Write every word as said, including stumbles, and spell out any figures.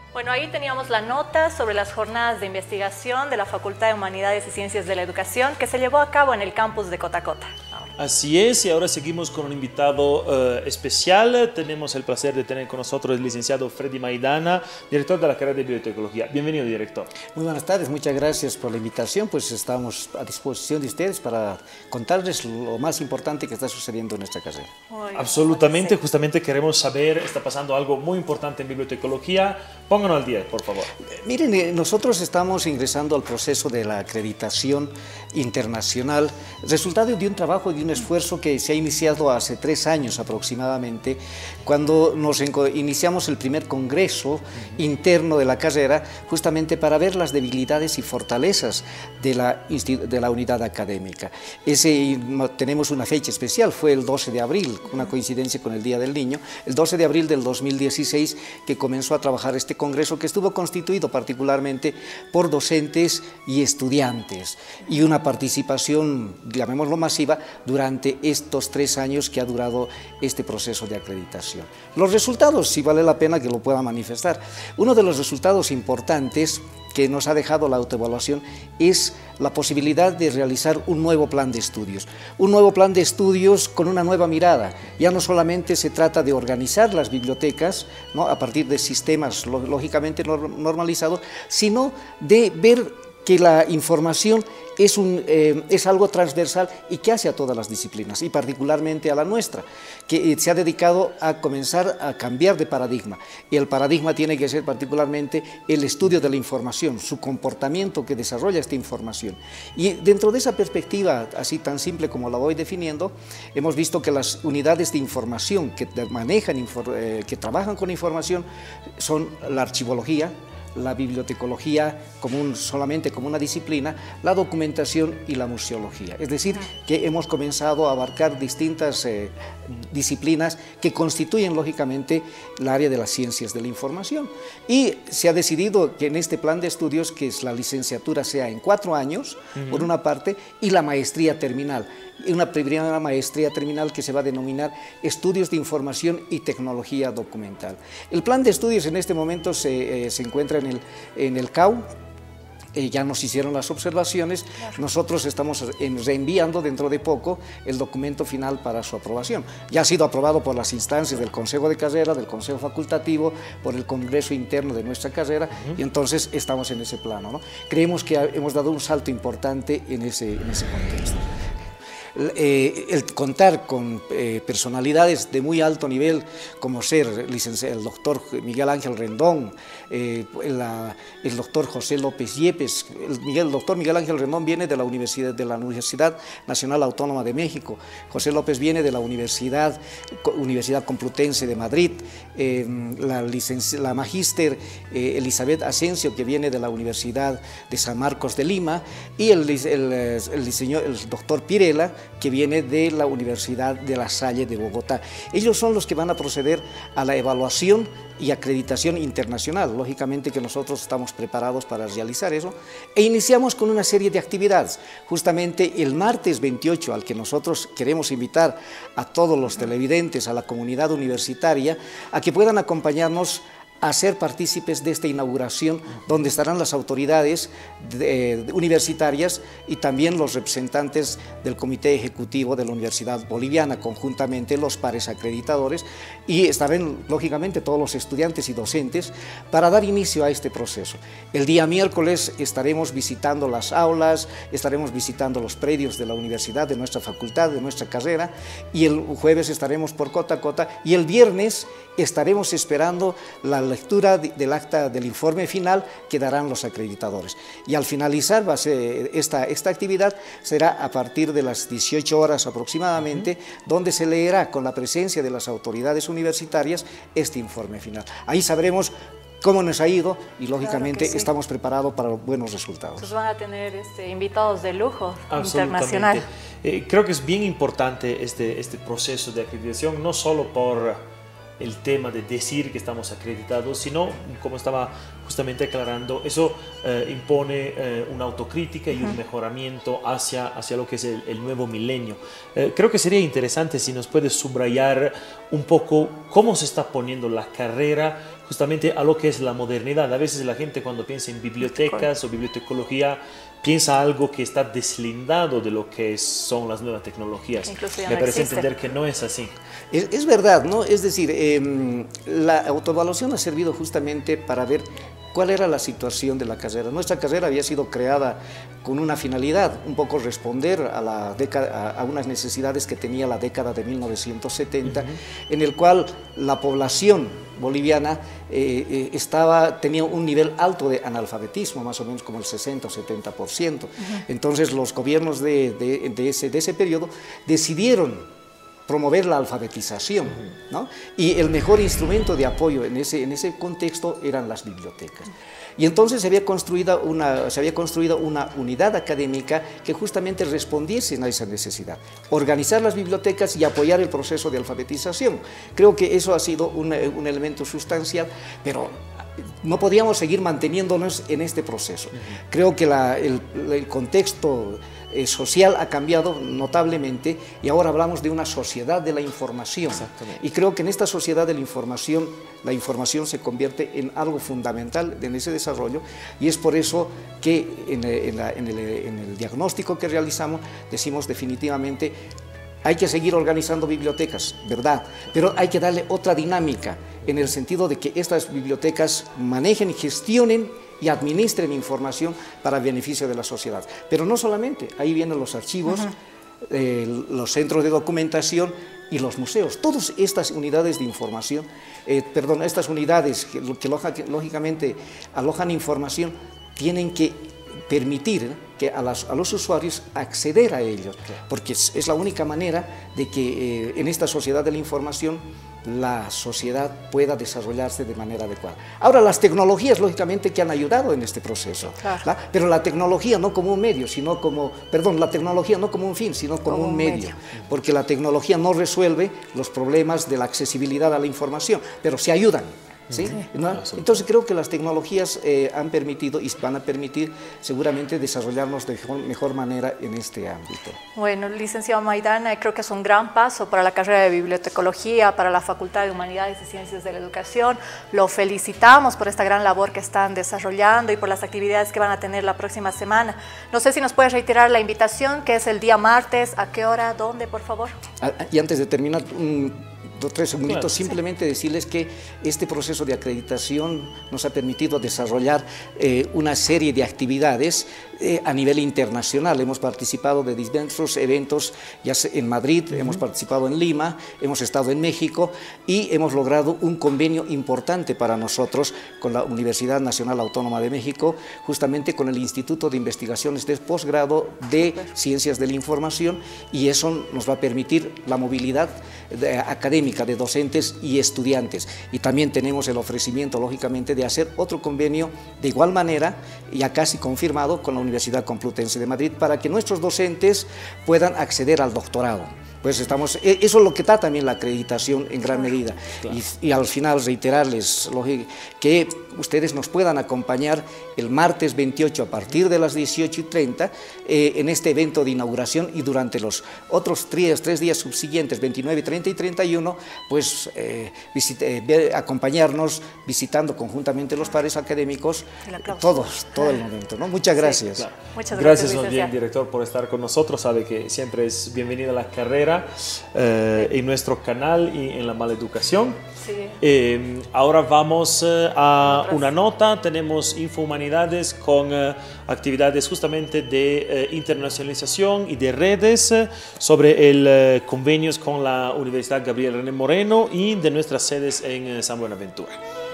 Bueno, ahí teníamos la nota sobre las jornadas de investigación de la Facultad de Humanidades y Ciencias de la Educación que se llevó a cabo en el campus de Cotacota. Así es, y ahora seguimos con un invitado uh, especial. Tenemos el placer de tener con nosotros el licenciado Freddy Maidana, director de la carrera de Biotecología. Bienvenido, director. Muy buenas tardes, muchas gracias por la invitación. Pues estamos a disposición de ustedes para contarles lo más importante que está sucediendo en nuestra carrera. Muy Absolutamente, bien. Justamente queremos saber, está pasando algo muy importante en bibliotecología. Pónganos al día, por favor. Miren, nosotros estamos ingresando al proceso de la acreditación internacional, resultado de un trabajo, de un esfuerzo que se ha iniciado hace tres años aproximadamente, cuando nos iniciamos el primer congreso uh-huh. interno de la carrera, justamente para ver las debilidades y fortalezas de la, de la unidad académica. Ese, tenemos una fecha especial, fue el doce de abril, una coincidencia con el Día del Niño, el doce de abril del dos mil dieciséis, que comenzó a trabajar este congreso, que estuvo constituido particularmente por docentes y estudiantes, y una participación, llamémoslo masiva, durante estos tres años que ha durado este proceso de acreditación. Los resultados, sí vale la pena que lo pueda manifestar. Uno de los resultados importantes que nos ha dejado la autoevaluación es la posibilidad de realizar un nuevo plan de estudios. Un nuevo plan de estudios con una nueva mirada. Ya no solamente se trata de organizar las bibliotecas, ¿no?, a partir de sistemas lógicamente normalizados, sino de ver que la información es, un, eh, es algo transversal y que hace a todas las disciplinas, y particularmente a la nuestra, que se ha dedicado a comenzar a cambiar de paradigma, y el paradigma tiene que ser particularmente el estudio de la información, su comportamiento que desarrolla esta información. Y dentro de esa perspectiva, así tan simple como la voy definiendo, hemos visto que las unidades de información que manejan, eh, que trabajan con información son la archivología, la bibliotecología como un, solamente como una disciplina, la documentación y la museología. Es decir, que hemos comenzado a abarcar distintas eh, disciplinas que constituyen lógicamente el área de las ciencias de la información. Y se ha decidido que en este plan de estudios, que es la licenciatura sea en cuatro años, uh-huh. por una parte, y la maestría terminal. Una primera maestría terminal que se va a denominar Estudios de Información y Tecnología Documental. El plan de estudios en este momento se, eh, se encuentra en el, en el C A U, eh, ya nos hicieron las observaciones, claro. Nosotros estamos en, reenviando dentro de poco el documento final para su aprobación. Ya ha sido aprobado por las instancias del Consejo de Carrera, del Consejo Facultativo, por el Congreso Interno de nuestra carrera, uh-huh. y entonces estamos en ese plano, ¿no? Creemos que hemos dado un salto importante en ese, en ese contexto. Eh, el contar con eh, personalidades de muy alto nivel, como ser el doctor Miguel Ángel Rendón, eh, la, el doctor José López Yepes. El, Miguel, el doctor Miguel Ángel Rendón viene de la, Universidad, de la Universidad Nacional Autónoma de México, José López viene de la Universidad, Universidad Complutense de Madrid, eh, la, la magíster eh, Elizabeth Asensio, que viene de la Universidad de San Marcos de Lima, y el, el, el, diseño, el doctor Pirela, que viene de la Universidad de La Salle de Bogotá. Ellos son los que van a proceder a la evaluación y acreditación internacional. Lógicamente que nosotros estamos preparados para realizar eso, e iniciamos con una serie de actividades. Justamente el martes veintiocho, al que nosotros queremos invitar a todos los televidentes, a la comunidad universitaria, a que puedan acompañarnos a ser partícipes de esta inauguración, donde estarán las autoridades de, de, universitarias y también los representantes del Comité Ejecutivo de la Universidad Boliviana, conjuntamente los pares acreditadores, y estarán lógicamente todos los estudiantes y docentes para dar inicio a este proceso. El día miércoles estaremos visitando las aulas, estaremos visitando los predios de la universidad, de nuestra facultad, de nuestra carrera, y el jueves estaremos por Cotacota, y el viernes estaremos esperando la lectura del acta del informe final que darán los acreditadores. Y al finalizar va a ser esta, esta actividad será a partir de las dieciocho horas aproximadamente, uh-huh. donde se leerá con la presencia de las autoridades universitarias este informe final. Ahí sabremos cómo nos ha ido y lógicamente claro sí. estamos preparados para buenos resultados. Pues van a tener este, invitados de lujo internacional. Eh, creo que es bien importante este, este proceso de acreditación, no solo por el tema de decir que estamos acreditados, sino, como estaba justamente aclarando, eso eh, impone eh, una autocrítica y un mejoramiento hacia, hacia lo que es el, el nuevo milenio. Eh, creo que sería interesante si nos puedes subrayar un poco cómo se está poniendo la carrera justamente a lo que es la modernidad. A veces la gente cuando piensa en bibliotecas o bibliotecología piensa algo que está deslindado de lo que son las nuevas tecnologías. Me no parece existe. entender que no es así. Es, es verdad, ¿no? Es decir, eh, la autoevaluación ha servido justamente para ver cuál era la situación de la carrera. Nuestra carrera había sido creada con una finalidad, un poco responder a, la década, a unas necesidades que tenía la década de mil novecientos setenta, uh-huh. en el cual la población boliviana eh, eh, estaba, tenía un nivel alto de analfabetismo, más o menos como el sesenta o setenta por ciento. Uh-huh. Entonces los gobiernos de, de, de, ese, de ese periodo decidieron promover la alfabetización, ¿no? Y el mejor instrumento de apoyo en ese, en ese contexto eran las bibliotecas. Y entonces se había, construido una, se había construido una unidad académica que justamente respondiese a esa necesidad, organizar las bibliotecas y apoyar el proceso de alfabetización. Creo que eso ha sido un, un elemento sustancial, pero no podíamos seguir manteniéndonos en este proceso. Creo que la, el, el contexto Eh, social ha cambiado notablemente y ahora hablamos de una sociedad de la información. Y creo que en esta sociedad de la información, la información se convierte en algo fundamental en ese desarrollo, y es por eso que en, en, la, en, el, en el diagnóstico que realizamos decimos definitivamente hay que seguir organizando bibliotecas, ¿verdad? Pero hay que darle otra dinámica en el sentido de que estas bibliotecas manejen y gestionen y administren información para beneficio de la sociedad. Pero no solamente, ahí vienen los archivos, uh-huh. eh, los centros de documentación y los museos. Todas estas unidades de información, eh, perdón, estas unidades que, que, loja, que lógicamente alojan información, tienen que permitir que a, las, a los usuarios acceder a ellos, porque es, es la única manera de que eh, en esta sociedad de la información la sociedad pueda desarrollarse de manera adecuada. Ahora, las tecnologías, lógicamente, que han ayudado en este proceso, claro. Pero la tecnología no como un medio, sino como, perdón, la tecnología no como un fin, sino como, como un medio, medio, porque la tecnología no resuelve los problemas de la accesibilidad a la información, pero sí ayudan. ¿Sí? ¿No? Entonces creo que las tecnologías eh, han permitido y van a permitir seguramente desarrollarnos de mejor, mejor manera en este ámbito. Bueno, licenciado Maidana, creo que es un gran paso para la carrera de bibliotecología, para la Facultad de Humanidades y Ciencias de la Educación. Lo felicitamos por esta gran labor que están desarrollando y por las actividades que van a tener la próxima semana. No sé si nos puedes reiterar la invitación, que es el día martes, ¿a qué hora, dónde, por favor? Y antes de terminar, un dos, tres segunditos, claro, simplemente sí. decirles que este proceso de acreditación nos ha permitido desarrollar eh, una serie de actividades eh, a nivel internacional. Hemos participado de diversos eventos, ya sea en Madrid, uh-huh. hemos participado en Lima, hemos estado en México y hemos logrado un convenio importante para nosotros con la Universidad Nacional Autónoma de México, justamente con el Instituto de Investigaciones de Posgrado de Ciencias de la Información, y eso nos va a permitir la movilidad de, académica de docentes y estudiantes. Y también tenemos el ofrecimiento, lógicamente, de hacer otro convenio de igual manera, ya casi confirmado, con la Universidad Complutense de Madrid, para que nuestros docentes puedan acceder al doctorado. Pues estamos, eso es lo que da también la acreditación en gran medida. Claro. Y, y al final reiterarles que ustedes nos puedan acompañar el martes veintiocho a partir de las dieciocho y treinta eh, en este evento de inauguración, y durante los otros tres, tres días subsiguientes, veintinueve, treinta y treinta y uno, pues eh, visite, eh, acompañarnos visitando conjuntamente los pares académicos, todos, todo el momento, ¿no? Muchas gracias. Sí, claro. Muchas gracias, gracias bien, director, por estar con nosotros. Sabe que siempre es bienvenida a la carrera eh, en nuestro canal y en la Maleducación. Sí. Eh, ahora vamos eh, a una nota. Tenemos Infohumanidades con eh, actividades justamente de eh, internacionalización y de redes eh, sobre el eh, convenios con la Universidad Gabriel René Moreno y de nuestras sedes en eh, San Buenaventura.